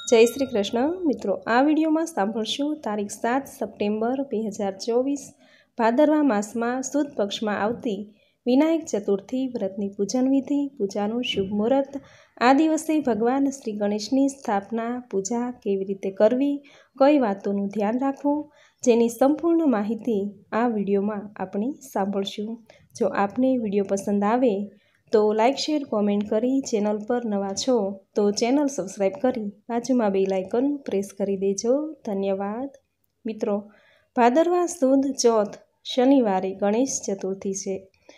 जय श्री कृष्ण मित्रों आ विडियो में सांभळशुं तारीख 7 सप्टेम्बर 2024 भादरवा मास में सुद पक्ष में आवती विनायक चतुर्थी व्रतनी पूजन विधि पूजानुं शुभ मुहूर्त आ दिवसे भगवान श्री गणेशनी स्थापना पूजा केवी रीते करवी कई वातोनुं ध्यान राखवुं जेनी संपूर्ण माहिती आ विडियो में आपणे सांभळशुं। जो आपने विडियो पसंद आवे तो लाइक शेर कॉमेंट करी चैनल पर नवा छो तो चैनल सब्सक्राइब करी बाजू में बेल आइकन प्रेस करी देजो। धन्यवाद। मित्रों, भादरवा सुद चौथ शनिवारे गणेश चतुर्थी है।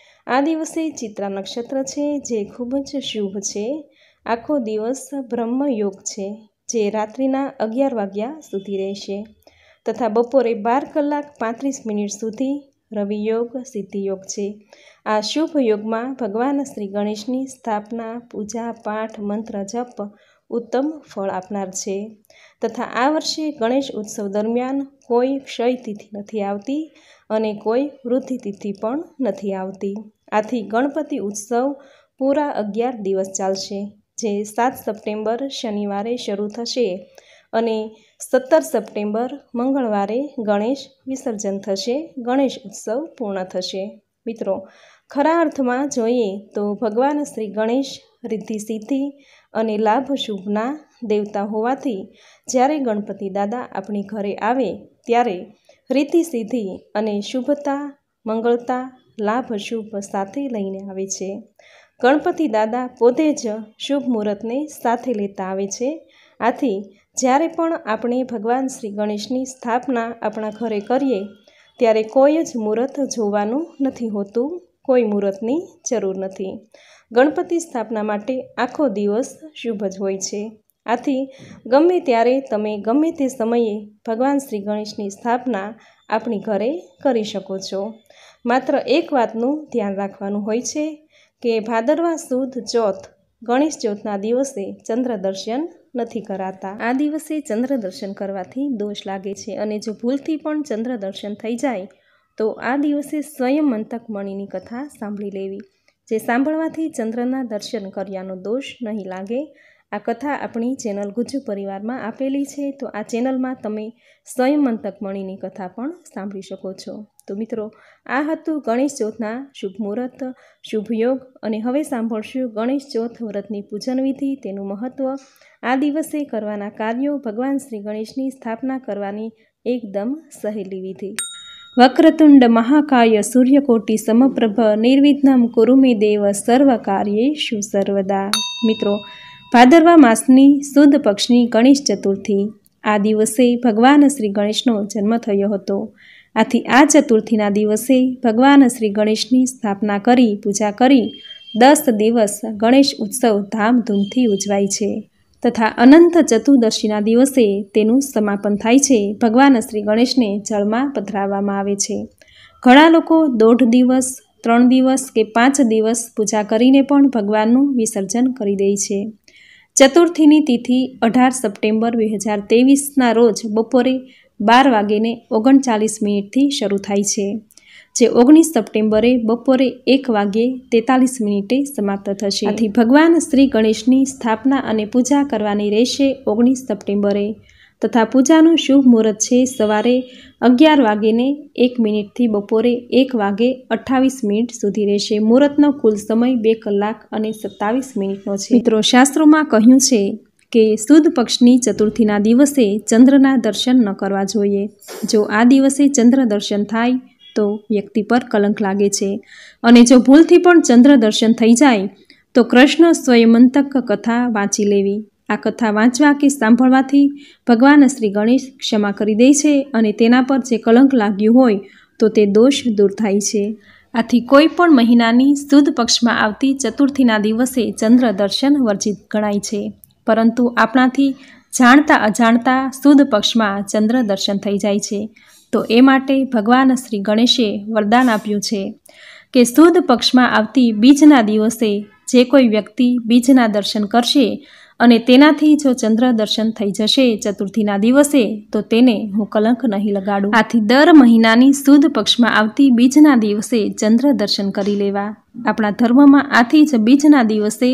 आ दिवसे चित्रा नक्षत्र है जे खूब ज शुभ है। आखो दिवस ब्रह्म योग है जे रात्रिना 11 वाग्या सुधी रहेशे तथा बपोरे 12 कलाक 35 मिनिट सुधी रवि योग सिद्धि योग है। आ शुभ योग में भगवान श्री गणेशनी स्थापना पूजा पाठ मंत्र जप उत्तम फल आपनार छे तथा आ वर्षे गणेश उत्सव दरमियान कोई क्षय तिथि नहीं आवती अने कोई वृद्धि तिथि पण नहीं आवती। आथी गणपति उत्सव पूरा 11 दिवस चालशे जे 7 सप्टेम्बर शनिवारे शरू थशे अने 17 सप्टेम्बर मंगळवारे गणेश विसर्जन थशे। गणेश उत्सव पूर्ण थशे। मित्रों, खरा अर्थ में जोईए तो भगवान श्री गणेश रिद्धि सिद्धि अने लाभ शुभना देवता होवाथी ज्यारे गणपति दादा अपनी घरे आवे त्यारे रिद्धि सिद्धि अने शुभता मंगलता लाभ शुभ साथे लईने आवे छे। गणपति दादा पोते ज शुभ मुहूर्त ने साथे लेता आवे छे। आथी ज्यारे पण आपणे भगवान श्री गणेशनी स्थापना अपना घरे करीए त्यारे कोई ज मुहूर्त जोवानुं नथी होतुं, कोई मुहूर्तनी जरूर नहीं। गणपति स्थापना माटे आखो दिवस शुभ ज होय छे। आथी गमे त्यारे तमे गमे ते समये भगवान श्री गणेशनी स्थापना अपनी घरे करी शको छो। मात्र एक वातनुं ध्यान राखवानुं होय छे के भादरवा सुद चौथ गणेश चौथना दिवसे चंद्र दर्शन नहीं कराता। आ दिवसे चंद्र दर्शन करवाथी दोष लागे छे अने जो भूलथी पण चंद्र दर्शन थई जाय तो आ दिवसे स्वयं मंतक मणिनी कथा सांभळी लेवी जे सांभळवाथी चंद्રના दर्शन कर्यानो दोष नहीं लागे। आ कथा अपनी चेनल गुज्जू परिवार में आपेली छे तो आ चेनल में तमे स्वयं मंतक मणिनी कथा पण सांभळी शको छो। तो मित्रों, आ हतुं गणेश चौथना शुभ मुहूर्त शुभ योग अने हवे सांभळशुं गणेश चौथ व्रतनी पूजन विधि तेनुं महत्व आ दिवसे करवाना कार्यों भगवान श्री गणेशनी स्थापना करवानी एकदम सहेली विधि। वक्रतुंड महाकाय सूर्यकोटि समप्रभ निर्विघ्नं कुरु मे देव सर्वकार्येषु सर्वदा। मित्रों, भादरवा मासनी सुद पक्षनी गणेश चतुर्थी आ दिवसे भगवान श्री गणेशनो जन्म थयो हतो। आथी आ चतुर्थीना दिवसे भगवान श्री गणेशनी स्थापना करी पूजा करी 10 दिवस गणेश उत्सव धामधूमथी उजवाय छे तथा अनंत चतुर्दशीना दिवसे तेनुं समापन थाय छे। भगवान श्री गणेशने जळमां पधराववामां आवे छे। घणा लोको 1.5 दिवस 3 दिवस के 5 दिवस पूजा करीने पण भगवाननुं विसर्जन करी दे छे। चतुर्थीनी तिथि 18 सप्टेम्बर 2023 ना रोज बपोरे 12 वागीने 39 मिनिटथी शरू थाय छे जे 19 सप्टेम्बरे बपोरे 1 वागे 43 मिनिटे समाप्त थशे। आथी भगवान श्री गणेशनी स्थापना अने पूजा करवानी रहेशे 19 सप्टेम्बरे तथा पूजानुं शुभ मुहूर्त छे सवारे 11 वागीने 1 मिनिटथी बपोरे 1 वागे 28 मिनिट सुधी रहेशे। मुहूर्तनो कुल समय 2 कलाक अने 27 मिनिटनो छे। मित्रों, शास्त्रोमां कह्युं छे के सुद पक्षनी चतुर्थीना दिवसे चंद्રના दर्शन न करवा जोईए। जो आ दिवसे चंद्र दर्शन थाय तो व्यक्ति पर कलंक लागे छे अने जो भूलथी पण चंद्र दर्शन थई जाय तो कृष्ण स्वयंमंतक कथा वाँची लेवी। आ कथा वाँचवा के सांभळवाथी भगवान श्री गणेश क्षमा करी दे छे अने तेना पर जे कलंक लाग्युं होय तो ते दोष दूर थाय छे। आथी कोई पण महीनानी सुद पक्षमां आवती चतुर्थीना दिवसे चंद्र दर्शन वर्जित गणाय छे, परंतु आपणाथी जाणता अजाणता सुद पक्षमां चंद्र दर्शन थई जाय छे तो ए माटे भगवान श्री गणेशे वरदान आप्युं छे के सुद पक्षमां आवती बीजना दिवसे जे कोई व्यक्ति बीजना दर्शन करशे अने तेनाथी जो चंद्र दर्शन थई जशे चतुर्थीना दिवसे तो तेने हूँ कलंक नहीं लगाडुं। आथी दर महीनानी सुद पक्षमां आवती बीजना दिवसे चंद्र दर्शन करी लेवा। आपणा धर्ममां आथी ज बीजना दिवसे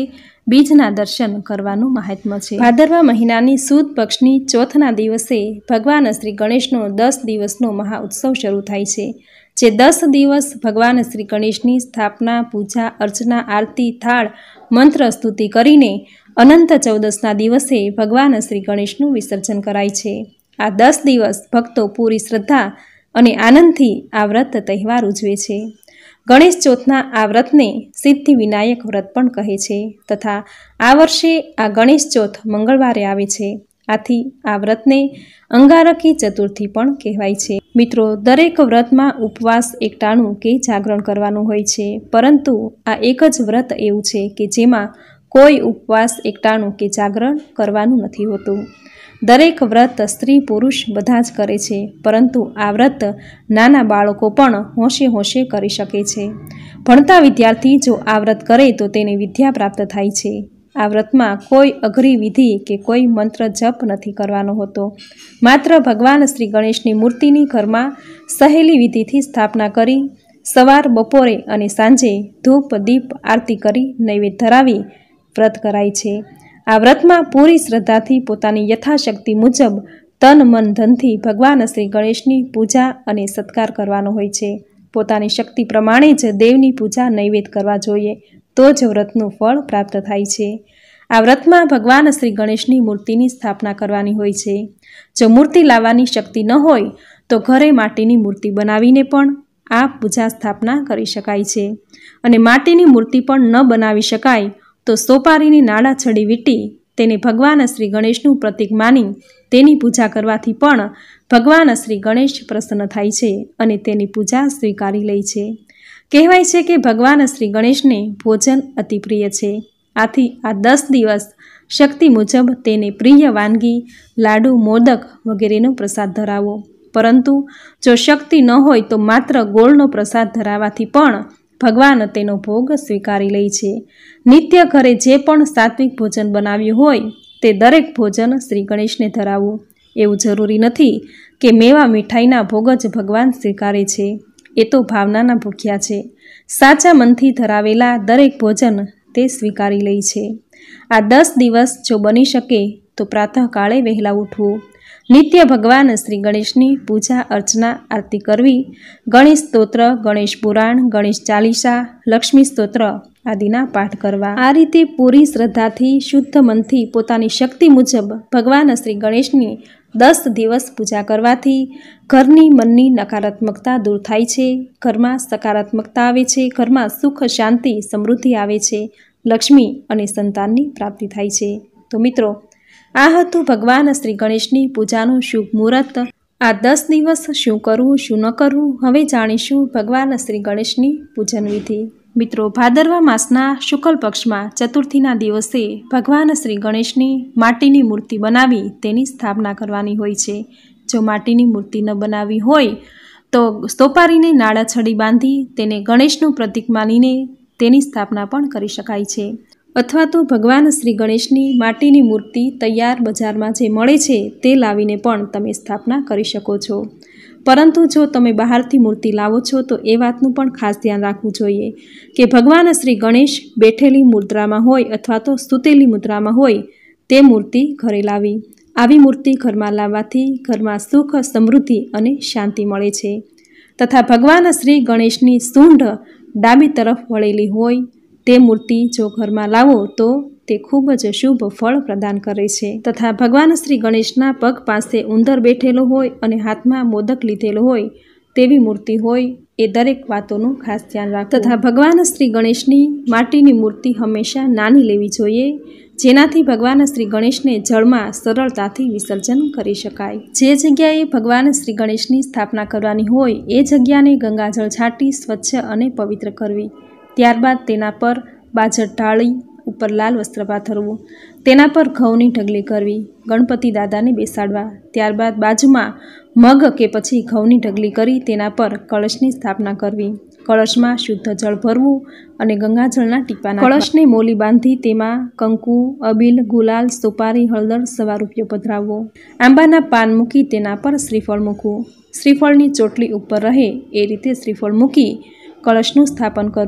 બીજના દર્શન કરવાનું મહાત્મ્ય છે। ભાદરવા મહિનાની સુદ પક્ષની ચોથના દિવસે ભગવાન શ્રી ગણેશનો 10 દિવસનો મહા ઉત્સવ શરૂ થાય છે, જે 10 દિવસ ભગવાન શ્રી ગણેશની સ્થાપના, પૂજા, અર્ચના, આરતી, થાળ, મંત્ર સ્તુતિ કરીને અનંત ચૌદસના દિવસે ભગવાન શ્રી ગણેશનું વિસર્જન કરાય છે। આ 10 દિવસ ભક્તો પૂરી શ્રદ્ધા અને આનંદથી આ વ્રત તહેવાર ઉજવે છે। ગણેશ ચોથના આ વ્રતને સિદ્ધિ વિનાયક વ્રત પણ કહે છે તથા આ વર્ષે આ ગણેશ ચોથ મંગળવારે આવે છે, આથી આ વ્રતને અંગારકી ચતુર્થી પણ કહેવાય છે। મિત્રો, દરેક વ્રતમાં ઉપવાસ, એકટાણું કે જાગરણ કરવાનું હોય છે, પરંતુ આ એક જ વ્રત એવું છે કે જેમાં કોઈ ઉપવાસ, એકટાણું કે જાગરણ કરવાનું નથી હોતું। દરેક વ્રત સ્ત્રી પુરુષ બધા જ કરે છે, પરંતુ આ વ્રત નાના બાળકો પણ હોંશે હોંશે કરી શકે છે। ભણતા વિદ્યાર્થી જો આ વ્રત કરે તો તેને વિદ્યા પ્રાપ્ત થાય છે। આ વ્રતમાં કોઈ અઘરી વિધિ કે કોઈ મંત્ર જપ નથી કરવાનો હોતો, માત્ર ભગવાન શ્રી ગણેશની મૂર્તિની ઘરમાં સહેલી વિધિથી સ્થાપના કરી સવાર, બપોરે અને સાંજે ધૂપ, દીપ, આરતી કરી નૈવેદ્ય ધરાવી વ્રત કરાય છે। આ વ્રતમાં પૂરી શ્રદ્ધાથી પોતાની યથાશક્તિ મુજબ તન, મન, ધનથી ભગવાન શ્રી ગણેશની પૂજા અને સત્કાર કરવાનો હોય છે। પોતાની શક્તિ પ્રમાણે જ દેવની પૂજા, નૈવેદ્ય કરવા જોઈએ, તો જ વ્રતનું ફળ પ્રાપ્ત થાય છે। આ વ્રતમાં ભગવાન શ્રી ગણેશની મૂર્તિની સ્થાપના કરવાની હોય છે। જો મૂર્તિ લાવવાની શક્તિ ન હોય તો ઘરે માટીની મૂર્તિ બનાવીને પણ આ પૂજા સ્થાપના કરી શકાય છે, અને માટીની મૂર્તિ પણ ન બનાવી શકાય તો સોપારીની નાળા છડી વીંટી તેને ભગવાન શ્રી ગણેશનું પ્રતીક માની તેની પૂજા કરવાથી પણ ભગવાન શ્રી ગણેશ પ્રસન્ન થાય છે અને તેની પૂજા સ્વીકારી લે છે। કહેવાય છે કે ભગવાન શ્રી ગણેશને ભોજન અતિ પ્રિય છે, આથી આ 10 દિવસ શક્તિ મુજબ તેને પ્રિય વાનગી, લાડુ, મોદક વગેરેનો પ્રસાદ ધરાવો। પરંતુ જો શક્તિ ન હોય તો માત્ર ગોળનો પ્રસાદ ધરાવવાથી પણ ભગવાન તેનો ભોગ સ્વીકારી લે છે। નિત્ય ઘરે જે પણ સાત્વિક ભોજન બનાવ્યું હોય તે દરેક ભોજન શ્રી ગણેશને ધરાવવું। એવું જરૂરી નથી કે મેવા મીઠાઈના ભોગ જ ભગવાન સ્વીકારે છે, એ તો ભાવનાના ભૂખ્યા છે। સાચા મનથી ધરાવેલા દરેક ભોજન તે સ્વીકારી લે છે। આ 10 દિવસ જો બની શકે તો પ્રાતઃકાળે વહેલા ઉઠવું, નિત્ય ભગવાન શ્રી ગણેશની પૂજા, અર્ચના, આરતી કરવી, ગણેશ સ્તોત્ર, ગણેશ પુરાણ, ગણેશ ચાલીસા, લક્ષ્મી સ્તોત્ર આદિના પાઠ કરવા। આ રીતે પૂરી શ્રદ્ધાથી, શુદ્ધ મનથી, પોતાની શક્તિ મુજબ ભગવાન શ્રી ગણેશની 10 દિવસ પૂજા કરવાથી ઘરની મનની નકારાત્મકતા દૂર થાય છે, ઘરમાં સકારાત્મકતા આવે છે, ઘરમાં સુખ, શાંતિ, સમૃદ્ધિ આવે છે, લક્ષ્મી અને સંતાનની પ્રાપ્તિ થાય છે। તો મિત્રો, આ હતું ભગવાન શ્રી ગણેશની પૂજાનું શુભ મુહૂર્ત। આ 10 દિવસ શું કરવું, શું ન કરવું, હવે જાણીશું ભગવાન શ્રી ગણેશની પૂજન વિધિ। મિત્રો, ભાદરવા માસના શુક્લ પક્ષમાં ચતુર્થીના દિવસે ભગવાન શ્રી ગણેશની માટીની મૂર્તિ બનાવી તેની સ્થાપના કરવાની હોય છે। જો માટીની મૂર્તિ ન બનાવી હોય તો સોપારીને નાળા છડી બાંધી તેને ગણેશનું પ્રતીક માનીને તેની સ્થાપના પણ કરી શકાય છે, અથવા તો ભગવાન શ્રી ગણેશની માટીની મૂર્તિ તૈયાર બજારમાં જે મળે છે તે લાવીને પણ તમે સ્થાપના કરી શકો છો। પરંતુ જો તમે બહારથી મૂર્તિ લાવો છો તો એ વાતનું પણ ખાસ ધ્યાન રાખવું જોઈએ કે ભગવાન શ્રી ગણેશ બેઠેલી મુદ્રામાં હોય અથવા તો સૂતેલી મુદ્રામાં હોય તે મૂર્તિ ઘરે લાવી। આવી મૂર્તિ ઘરમાં લાવવાથી ઘરમાં સુખ, સમૃદ્ધિ અને શાંતિ મળે છે, તથા ભગવાન શ્રી ગણેશની સૂંઢ ડાબી તરફ વળેલી હોય તે મૂર્તિ જો ઘરમાં લાવો તો તે ખૂબ જ શુભ ફળ પ્રદાન કરે છે, તથા ભગવાન શ્રી ગણેશના પગ પાસે ઉંદર બેઠેલો હોય અને હાથમાં મોદક લીધેલો હોય તેવી મૂર્તિ હોય એ દરેક વાતોનું ખાસ ધ્યાન રાખવું। તથા ભગવાન શ્રી ગણેશની માટીની મૂર્તિ હંમેશા નાની લેવી જોઈએ, જેનાથી ભગવાન શ્રી ગણેશને જળમાં સરળતાથી વિસર્જન કરી શકાય। જે જગ્યાએ ભગવાન શ્રી ગણેશની સ્થાપના કરવાની હોય એ જગ્યાને ગંગાજળ છાંટી સ્વચ્છ અને પવિત્ર કરવી। ત્યારબાદ તેના પર બાજટ ઢાળી ઉપર લાલ વસ્ત્ર પાથરવું, તેના પર ઘઉંની ઢગલી કરવી, ગણપતિ દાદાને બેસાડવા। ત્યારબાદ બાજુમાં મગ કે પછી ઘઉંની ઢગલી કરી તેના પર કળશની સ્થાપના કરવી। કળશમાં શુદ્ધ જળ ભરવું અને ગંગાજળના ટીપા નાખવા। કળશને મોલી બાંધી તેમાં કંકુ, અબીલ, ગુલાલ, સોપારી, હળદર, સવા રૂપિયો પધરાવવો। આંબાના પાન મૂકી તેના પર શ્રીફળ મૂકવું। શ્રીફળની ચોટલી ઉપર રહે એ રીતે શ્રીફળ મૂકી કળશનું સ્થાપન કરવું।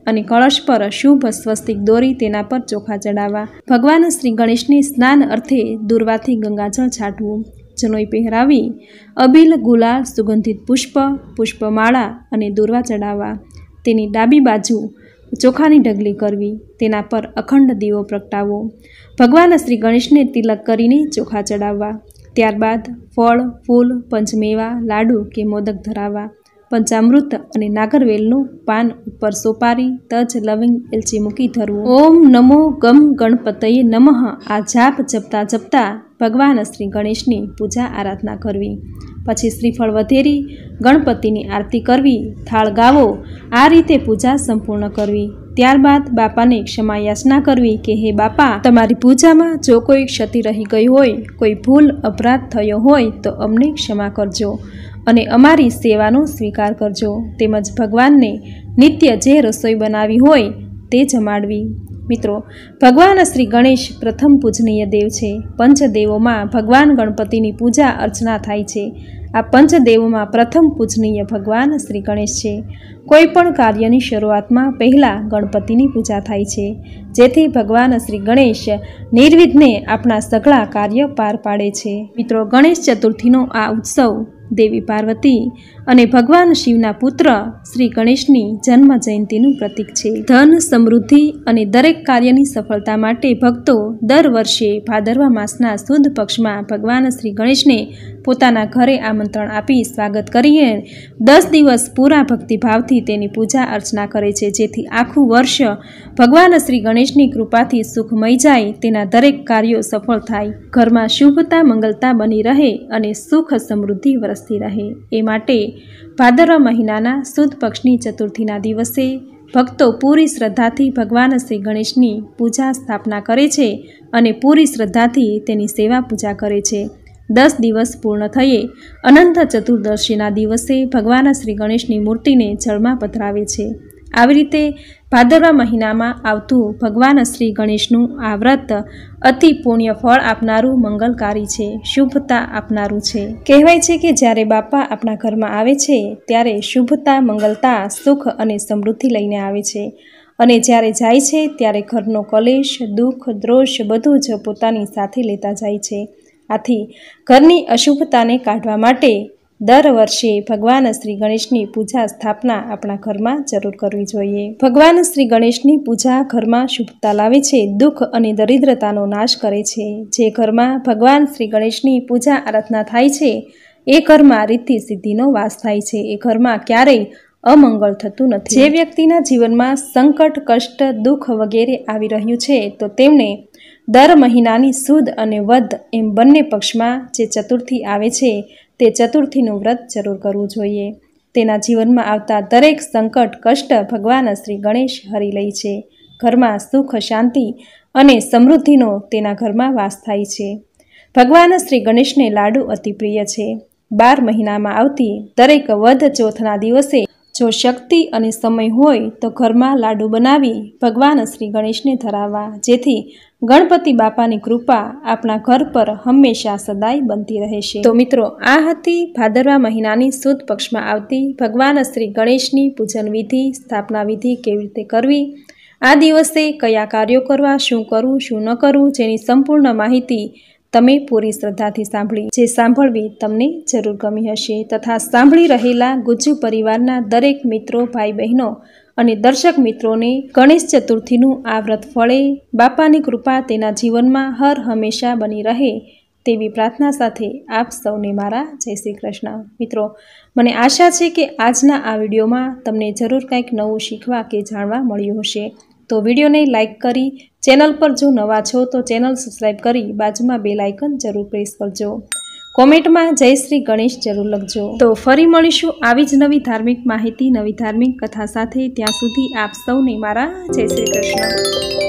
અને કળશ પર શુભ સ્વસ્તિક દોરી તેના પર ચોખા ચડાવવા. ભગવાન શ્રી ગણેશને સ્નાન અર્થે દુર્વાથી ગંગાજળ છાંટવું. જનોઈ પહેરાવી અબીલ, ગુલાલ, સુગંધિત પુષ્પ, પુષ્પમાળા અને દોરવા ચડાવવા. તેની ડાબી બાજુ ચોખાની ઢગલી કરવી. તેના પર અખંડ દીવો પ્રગટાવવો. ભગવાન શ્રી ગણેશને તિલક કરીને ચોખા ચડાવવા. ત્યારબાદ ફળ, ફૂલ, પંચમેવા, લાડુ કે મોદક ધરાવવા. પંચામૃત અને નાગરવેલનું પાન ઉપર સોપારી, તજ, લવિંગ, એલચી મૂકી ધરવું. ઓમ નમો ગમ ગણપતયે નમઃ આ જાપ જપતા જપતા ભગવાન શ્રી ગણેશની પૂજા આરાધના કરવી. પછી શ્રીફળ વધેરી ગણપતિની આરતી કરવી, થાળ ગાવો. આ રીતે પૂજા સંપૂર્ણ કરવી. ત્યારબાદ બાપાને ક્ષમા યાચના કરવી કે હે બાપા, તમારી પૂજામાં જો કોઈ ક્ષતિ રહી ગઈ હોય, કોઈ ભૂલ અપરાધ થયો હોય તો અમને ક્ષમા કરજો અને અમારી સેવાનો સ્વીકાર કરજો. તેમજ ભગવાનને નિત્ય જે રસોઈ બનાવી હોય તે જમાડવી. મિત્રો, ભગવાન શ્રી ગણેશ પ્રથમ પૂજનીય દેવ છે. પંચદેવોમાં ભગવાન ગણપતિની પૂજા અર્ચના થાય છે. આ પંચદેવોમાં પ્રથમ પૂજનીય ભગવાન શ્રી ગણેશ છે. કોઈ પણ કાર્યની શરૂઆતમાં પહેલાં ગણપતિની પૂજા થાય છે, જેથી ભગવાન શ્રી ગણેશ નિર્વિઘ્ને આપણા સઘળા કાર્ય પાર પાડે છે. મિત્રો, ગણેશ ચતુર્થીનો આ ઉત્સવ દેવી પાર્વતી અને ભગવાન શિવના પુત્ર શ્રી ગણેશની જન્મ જયંતિનું પ્રતીક છે. ધન, સમૃદ્ધિ અને દરેક કાર્યની સફળતા માટે ભક્તો દર વર્ષે ભાદરવા માસના સુદ પક્ષમાં ભગવાન શ્રી ગણેશને પોતાના ઘરે આમંત્રણ આપી સ્વાગત કરીને 10 દિવસ પૂરા ભક્તિભાવથી તેની પૂજા અર્ચના કરે છે, જેથી આખું વર્ષ ભગવાન શ્રી ગણેશની કૃપાથી સુખમય જાય, તેના દરેક કાર્યો સફળ થાય, ઘરમાં શુભતા મંગલતા બની રહે અને સુખ સમૃદ્ધિ વરસતી રહે. એ માટે ભાદરવા મહિનાના સુદ પક્ષની ચતુર્થીના દિવસે ભક્તો પૂરી શ્રદ્ધાથી ભગવાન શ્રી ગણેશની પૂજા સ્થાપના કરે છે અને પૂરી શ્રદ્ધાથી તેની સેવા પૂજા કરે છે. 10 દિવસ પૂર્ણ થયે અનંત ચતુર્દશીના દિવસે ભગવાન શ્રી ગણેશની મૂર્તિને જળમાં પધરાવે છે. આવી રીતે ભાદરવા મહિનામાં આવતું ભગવાન શ્રી ગણેશનું આ વ્રત અતિ પુણ્ય ફળ આપનારું, મંગલકારી છે, શુભતા આપનારું છે. કહેવાય છે કે જ્યારે બાપા આપણા ઘરમાં આવે છે ત્યારે શુભતા, મંગલતા, સુખ અને સમૃદ્ધિ લઈને આવે છે અને જ્યારે જાય છે ત્યારે ઘરનો કલેશ, દુઃખ, દ્રોષ બધું જ પોતાની સાથે લેતા જાય છે. આથી ઘરની અશુભતાને કાઢવા માટે દર વર્ષે ભગવાન શ્રી ગણેશની પૂજા સ્થાપના આપણા ઘરમાં જરૂર કરવી જોઈએ. ભગવાન શ્રી ગણેશની પૂજા ઘરમાં શુભતા લાવે છે, દુઃખ અને દરિદ્રતાનો નાશ કરે છે. જે ઘરમાં ભગવાન શ્રી ગણેશની પૂજા આરાધના થાય છે એ ઘરમાં રિદ્ધિ સિદ્ધિનો વાસ થાય છે. એ ઘરમાં ક્યારેય અમંગળ થતું નથી. જે વ્યક્તિના જીવનમાં સંકટ, કષ્ટ, દુઃખ વગેરે આવી રહ્યું છે તો તેમણે દર મહિનાની સુદ અને વદ એમ બંને પક્ષમાં જે ચતુર્થી આવે છે તે ચતુર્થીનું વ્રત જરૂર કરવું જોઈએ. તેના જીવનમાં આવતા દરેક સંકટ, કષ્ટ ભગવાન શ્રી ગણેશ હરી લે છે. ઘરમાં સુખ, શાંતિ અને સમૃદ્ધિનો તેના ઘરમાં વાસ થાય છે. ભગવાન શ્રી ગણેશને લાડુ અતિ પ્રિય છે. 12 મહિનામાં આવતી દરેક વદ ચોથના દિવસે જો શક્તિ અને સમય હોય તો ઘરમાં લાડુ બનાવી ભગવાન શ્રી ગણેશને ધરાવવા, જેથી ગણપતિ બાપાની કૃપા આપણા ઘર પર હંમેશા સદાય બનતી રહેશે. તો મિત્રો, આ હતી ભાદરવા મહિનાની સુદ પક્ષમાં આવતી ભગવાન શ્રી ગણેશની પૂજન વિધિ, સ્થાપના વિધિ કેવી રીતે કરવી, આ દિવસે કયા કાર્યો કરવા, શું કરવું, શું ન કરવું, જેની સંપૂર્ણ માહિતી તમે પૂરી શ્રદ્ધાથી સાંભળી. જે સાંભળવી તમને જરૂર ગમી હશે તથા સાંભળી રહેલા ગુજ્જુ પરિવારના દરેક મિત્રો, ભાઈ બહેનો અને દર્શક મિત્રોને ગણેશ ચતુર્થીનું આ વ્રત ફળે, બાપાની કૃપા તેના જીવનમાં હર હંમેશા બની રહે તેવી પ્રાર્થના સાથે આપ સૌને મારા જય શ્રી કૃષ્ણ. મિત્રો, મને આશા છે કે આજના આ વિડીયોમાં તમને જરૂર કંઈક નવું શીખવા કે જાણવા મળ્યું હશે. તો વિડીયોને લાઇક કરી, ચેનલ પર જો નવા છો તો ચેનલ સબસ્ક્રાઈબ કરી બાજુમાં બેલ આઇકન જરૂર પ્રેસ કરજો. કોમેન્ટમાં જય શ્રી ગણેશ જરૂર લખજો. તો ફરી મળીશું આવી જ નવી ધાર્મિક માહિતી, નવી ધાર્મિક કથા સાથે. ત્યાં સુધી આપ સૌને મારા જય શ્રી કૃષ્ણ.